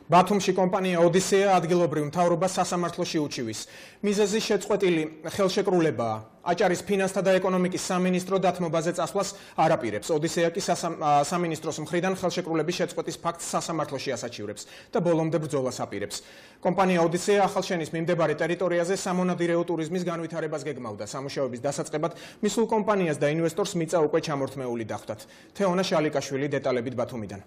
ბათუმში კომპანია ოდისეა ადგილობრივ მთავრობას სასამართლოში უჩივის. მიზეზი შეწყვეტილი ხელშეკრულებაა. აჭარის ფინანსთა და ეკონომიკის სამინისტრო დათმობაზე წასვლას არ აპირებს. ოდისეა კი სამინისტროს მხრიდან ხელშეკრულების შეწყვეტის ფაქტს სასამართლოში ასაჩივრებს და ბოლომდე ბრძოლას აპირებს. კომპანია ოდისეა ახალშენის მიმდებარე ტერიტორიაზე სამონადირეო ტურიზმის განვითარებას გეგმავდა. სამუშაოების დასაწყებად მისულ კომპანიას და ინვესტორს მიწა უკვე ჩამორთმეული დახვდათ. თეონა შალიკაშვილი დეტალებით ბათუმიდან.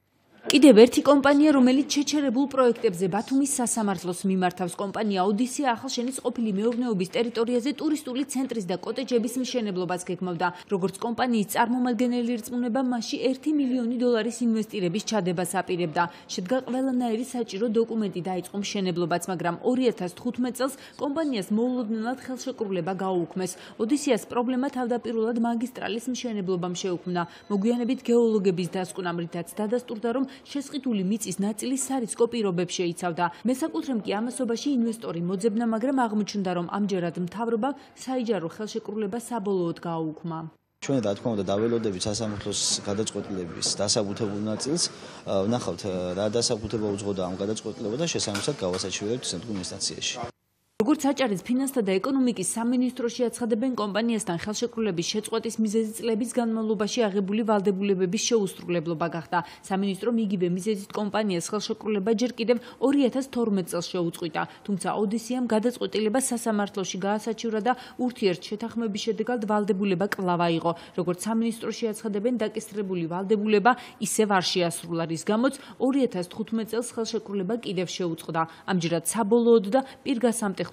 კიდევ ერთი კომპანია, რომელიც შეჩერებულ პროექტებზე ბათუმის სასამართლოს მიმართავს. კომპანია ოდისეა ახალშენის ყოფილი მეურნეობის ტერიტორიაზე ტურისტული ცენტრის და კოტეჯების მშენებლობას გეგმავდა. როგორც კომპანიის წარმომადგენელი ირწმუნება, მასში $1 მილიონი ინვესტირების ჩადებას აპირებდა. შედგა ყველანაირი საჭირო დოკუმენტი დაიწყო მშენებლობაც, მაგრამ 2015 წელს კომპანიას მოულოდნელად ხელშეკრულება გააუქმეს. ოდისეას პრობლემა თავდაპირველად მაგისტრალის მშენებლობამ შეუქმნა. მოგვიანებით გეოლოგების დასკვნამ, რითაც დადასტურდა, რომ შესყიდული მიწის ნაწილი სარისკო პირობებს შეიცავდა. მესაკუთრემ კი ამასობაში ინვესტორი მოძებნა, მაგრამ აღმოჩნდა, რომ ამჯერად მთავრობა საიჯარო ხელშეკრულება საბოლოოდ გააუქმა. ჩვენ რა თქმა უნდა დაველოდებით სასამართლოს გადაწყვეტილების დასაბუთებულ ნაწილს, ვნახავთ რა დასაბუთება უძღოდა ამ გადაწყვეტილებასა და შესაბამისად გავასაჩივრებთ ცენტრალურ ინსტანციაში. როგორც აჭარის ფინანსთა და ეკონომიკის სამინისტროში აცხადებენ, კომპანიასთან ხელშეკრულების შეწყვეტის მიზეზი წლების განმავლობაში აღებული ვალდებულებების შეუსრულებლობა გახდა. სამინისტრომ იგივე მიზეზით კომპანიას ხელშეკრულება ჯერ კიდევ 2012 წელს შეუწყვიტა, თუმცა ოდისეამ გადაწყვეტილება სასამართლოში გაასაჩივრა და ურთიერთშეთანხმების შედეგად ვალდებულება კვლავ აიღო. როგორც სამინისტროში აცხადებენ, დაკისრებული ვალდებულება ისევ არ შეასრულა, რის გამოც 2015 წელს ხელშეკრულება კიდევ შეუწყდა. ამჯერად საბოლოოდ და პირგასამტეხ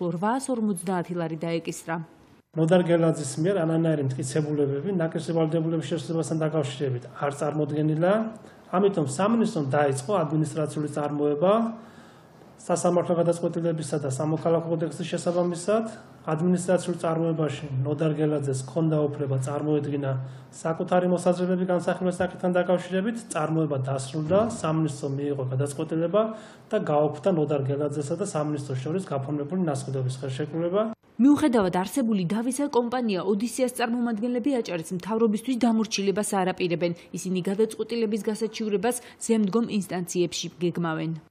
850 ლარი დაეკისრა. ნოდარ გელაძის მიერ ანანაირი მტკიცებულებები ნაკისრი ვალდებულების შესრულებასთან დაკავშირებით არ წარმოდგენილა, ამიტომ სამინისტრომ დაიწყო ადმინისტრაციული წარმოება სასამართლო გადაწყვეტილებისა და სამოქალაქო კოდექსის შესაბამისად. ადმინისტრაციულ წარმოებაში ნოდარ გელაძეს ჰქონდა უფლება წარმოედგინა საკუთარი მოსაზრებები განსახილველი საკითხთან დაკავშირებით, წარმოება დასრულდა, სამინისტრომ მიიღო გადაწყვეტილება და გააუქმდა ნოდარ გელაძესა და სამინისტროს შორის გაფორმებული ნასყიდობის ხელშეკრულება. მიუხედავად არსებული დავისა, კომპანია ოდისეას წარმომადგენლები აჭარის მთავრობისთვის დამორჩილებას არ აპირებენ. ისინი გადაწყვეტილების გასაჩივრებას ზემდგომ ინსტანციებში გეგმავენ.